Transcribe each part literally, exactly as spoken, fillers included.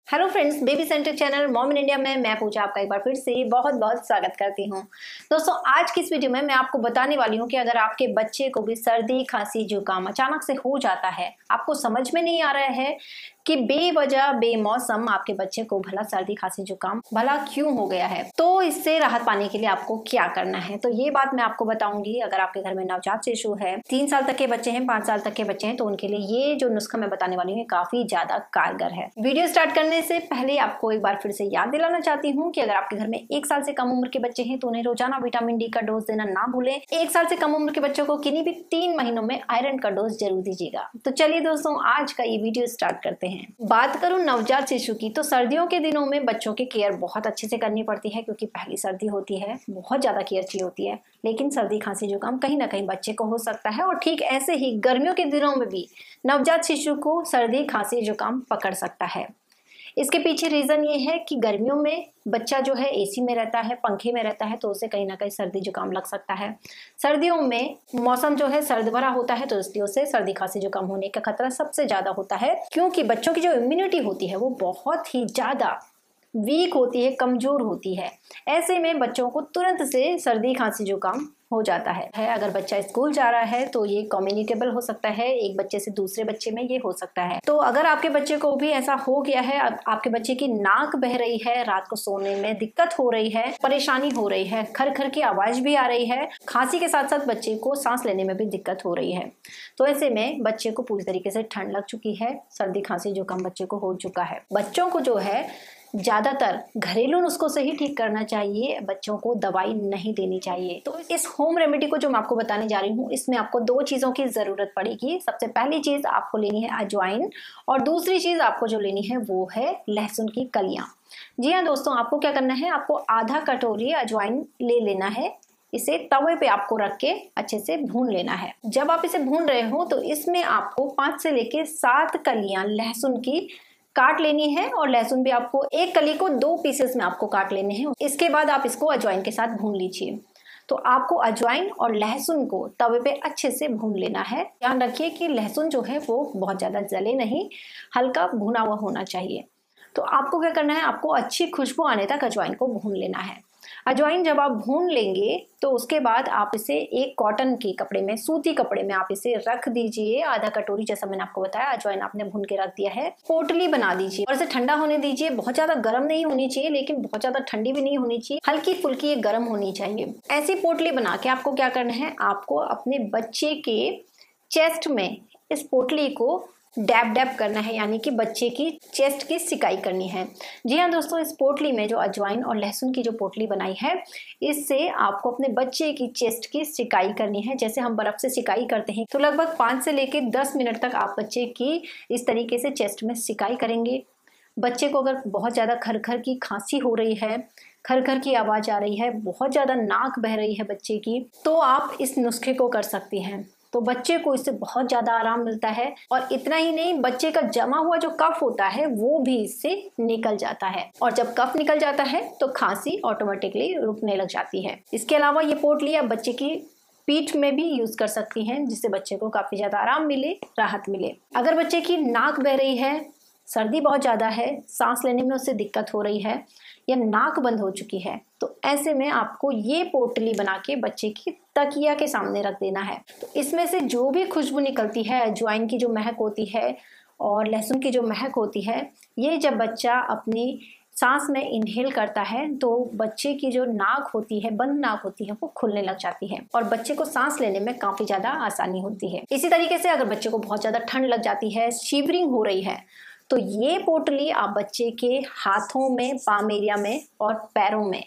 Hello friends, baby centre channel mom in India में मैं पूजा आपका एक बार फिर से बहुत बहुत स्वागत करती हूं। दोस्तों, आज की इस वीडियो में मैं आपको बताने वाली हूं कि अगर आपके बच्चे को भी सर्दी खांसी जुकाम अचानक से हो जाता है, आपको समझ में नहीं आ रहा है कि बेवजह बेमौसम आपके बच्चे को भला सर्दी खांसी जुकाम भला क्यों हो गया है, तो इससे राहत पाने के लिए आपको क्या करना है, तो ये बात मैं आपको बताऊंगी। अगर आपके घर में नवजात शिशु है, तीन साल तक के बच्चे हैं, पांच साल तक के बच्चे हैं, तो उनके लिए ये जो नुस्खा मैं बताने वाली हूँ काफी ज्यादा कारगर है। वीडियो स्टार्ट करने से पहले आपको एक बार फिर से याद दिलाना चाहती हूँ कि अगर आपके घर में एक साल से कम उम्र के बच्चे हैं तो उन्हें रोजाना विटामिन डी का डोज देना ना भूलें। एक साल से कम उम्र के बच्चों को किन्हीं भी तीन महीनों में आयरन का डोज जरूर दीजिएगा। तो चलिए दोस्तों, आज का ये वीडियो स्टार्ट करते हैं। बात करूं नवजात शिशु की, तो सर्दियों के दिनों में बच्चों की केयर बहुत अच्छे से करनी पड़ती है, क्योंकि पहली सर्दी होती है, बहुत ज्यादा केयर चाहिए होती है। लेकिन सर्दी खांसी जुकाम कहीं ना कहीं बच्चे को हो सकता है, और ठीक ऐसे ही गर्मियों के दिनों में भी नवजात शिशु को सर्दी खांसी जुकाम पकड़ सकता है। इसके पीछे रीजन ये है कि गर्मियों में बच्चा जो है एसी में रहता है, पंखे में रहता है, तो उसे कहीं ना कहीं सर्दी जुकाम लग सकता है। सर्दियों में मौसम जो है सर्द भरा होता है, तो इसलिए उसे सर्दी खांसी जुकाम होने का खतरा सबसे ज्यादा होता है, क्योंकि बच्चों की जो इम्यूनिटी होती है वो बहुत ही ज्यादा वीक होती है, कमजोर होती है। ऐसे में बच्चों को तुरंत से सर्दी खांसी जुकाम हो जाता है। है अगर बच्चा स्कूल जा रहा है तो ये कम्युनिकेबल हो सकता है, एक बच्चे से दूसरे बच्चे में ये हो सकता है। तो अगर आपके बच्चे को भी ऐसा हो गया है, आपके बच्चे की नाक बह रही है, रात को सोने में दिक्कत हो रही है, परेशानी हो रही है, खर खर की आवाज भी आ रही है, खांसी के साथ साथ बच्चे को सांस लेने में भी दिक्कत हो रही है, तो ऐसे में बच्चे को पूरी तरीके से ठंड लग चुकी है, सर्दी खांसी जुकाम बच्चे को हो चुका है। बच्चों को जो है ज्यादातर घरेलू नुस्खों से ही ठीक करना चाहिए, बच्चों को दवाई नहीं देनी चाहिए। तो इस होम रेमेडी को जो मैं आपको बताने जा रही हूँ, इसमें आपको दो चीजों की जरूरत पड़ेगी। सबसे पहली चीज आपको लेनी है अजवाइन, और दूसरी चीज आपको जो लेनी है वो है लहसुन की कलियां। जी हाँ दोस्तों, आपको क्या करना है, आपको आधा कटोरी अजवाइन ले लेना है, इसे तवे पे आपको रख के अच्छे से भून लेना है। जब आप इसे भून रहे हो तो इसमें आपको पांच से लेके सात कलियां लहसुन की काट लेनी है, और लहसुन भी आपको एक कली को दो पीसेस में आपको काट लेने हैं। इसके बाद आप इसको अजवाइन के साथ भून लीजिए। तो आपको अजवाइन और लहसुन को तवे पे अच्छे से भून लेना है। ध्यान रखिए कि लहसुन जो है वो बहुत ज्यादा जले नहीं, हल्का भुना हुआ होना चाहिए। तो आपको क्या करना है, आपको अच्छी खुशबू आने तक अजवाइन को भून लेना है। अजवाइन जब आप भून लेंगे तो उसके बाद आप इसे एक कॉटन के कपड़े में, सूती कपड़े में आप इसे रख दीजिए। आधा कटोरी, जैसा मैंने आपको बताया, अजवाइन आपने भून के रख दिया है, पोटली बना दीजिए और इसे ठंडा होने दीजिए। बहुत ज्यादा गर्म नहीं होनी चाहिए, लेकिन बहुत ज्यादा ठंडी भी नहीं होनी चाहिए, हल्की फुल्की ये गर्म होनी चाहिए। ऐसी पोटली बना के आपको क्या करना है, आपको अपने बच्चे के चेस्ट में इस पोटली को डैब डैब करना है, यानी कि बच्चे की चेस्ट की सिकाई करनी है। जी हाँ दोस्तों, इस पोटली में जो अजवाइन और लहसुन की जो पोटली बनाई है, इससे आपको अपने बच्चे की चेस्ट की सिकाई करनी है। जैसे हम बर्फ से सिकाई करते हैं, तो लगभग पाँच से लेकर दस मिनट तक आप बच्चे की इस तरीके से चेस्ट में सिकाई करेंगे। बच्चे को अगर बहुत ज़्यादा खर खर की खांसी हो रही है, खर खर की आवाज़ आ रही है, बहुत ज़्यादा नाक बह रही है बच्चे की, तो आप इस नुस्खे को कर सकती हैं। तो बच्चे को इससे बहुत ज़्यादा आराम मिलता है, और इतना ही नहीं, बच्चे का जमा हुआ जो कफ होता है वो भी इससे निकल जाता है, और जब कफ निकल जाता है तो खांसी ऑटोमेटिकली रुकने लग जाती है। इसके अलावा ये पोटली आप बच्चे की पीठ में भी यूज कर सकती हैं, जिससे बच्चे को काफी ज्यादा आराम मिले, राहत मिले। अगर बच्चे की नाक बह रही है, सर्दी बहुत ज्यादा है, सांस लेने में उससे दिक्कत हो रही है, या नाक बंद हो चुकी है, तो ऐसे में आपको ये पोटली बना के बच्चे की तकिया के सामने रख देना है। तो इसमें से जो भी खुशबू निकलती है, अजवाइन की जो महक होती है और लहसुन की जो महक होती है, ये जब बच्चा अपनी सांस में इनहेल करता है तो बच्चे की जो नाक होती है, बंद नाक होती है, वो खुलने लग जाती है, और बच्चे को सांस लेने में काफी ज्यादा आसानी होती है। इसी तरीके से अगर बच्चे को बहुत ज्यादा ठंड लग जाती है, शिवरिंग हो रही है, तो ये पोटली आप बच्चे के हाथों में, पाम एरिया में और पैरों में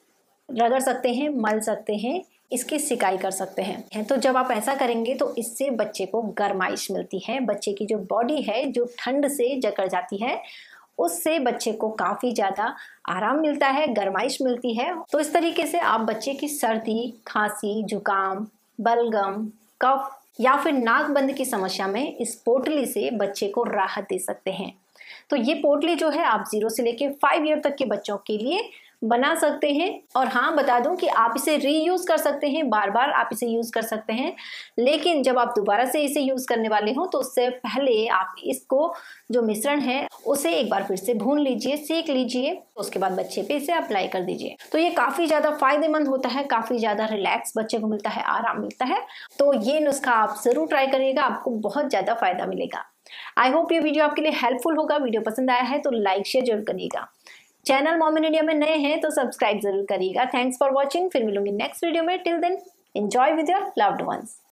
रगड़ सकते हैं, मल सकते हैं, इसकी सिकाई कर सकते हैं। तो जब आप ऐसा करेंगे तो इससे बच्चे को गर्माइश मिलती है, बच्चे की जो बॉडी है जो ठंड से जकड़ जाती है, उससे बच्चे को काफ़ी ज़्यादा आराम मिलता है, गर्माइश मिलती है। तो इस तरीके से आप बच्चे की सर्दी, खांसी, जुकाम, बलगम, कफ या फिर नाक बंद की समस्या में इस पोटली से बच्चे को राहत दे सकते हैं। तो ये पोटली जो है आप जीरो से लेके फाइव ईयर तक के बच्चों के लिए बना सकते हैं। और हाँ, बता दूं कि आप इसे रीयूज कर सकते हैं, बार बार आप इसे यूज कर सकते हैं। लेकिन जब आप दोबारा से इसे यूज करने वाले हो तो उससे पहले आप इसको जो मिश्रण है उसे एक बार फिर से भून लीजिए, सेक लीजिए, उसके बाद बच्चे पे इसे अप्लाई कर दीजिए। तो ये काफी ज्यादा फायदेमंद होता है, काफी ज्यादा रिलैक्स बच्चे को मिलता है, आराम मिलता है। तो ये नुस्खा आप जरूर ट्राई करिएगा, आपको बहुत ज्यादा फायदा मिलेगा। आई होप ये वीडियो आपके लिए हेल्पफुल होगा। वीडियो पसंद आया है तो लाइक शेयर जरूर करिएगा। चैनल मॉम इन इंडिया में नए हैं तो सब्सक्राइब जरूर करिएगा। Thanks for watching. फिर मिलूंगी नेक्स्ट वीडियो में। Till then enjoy with your loved once.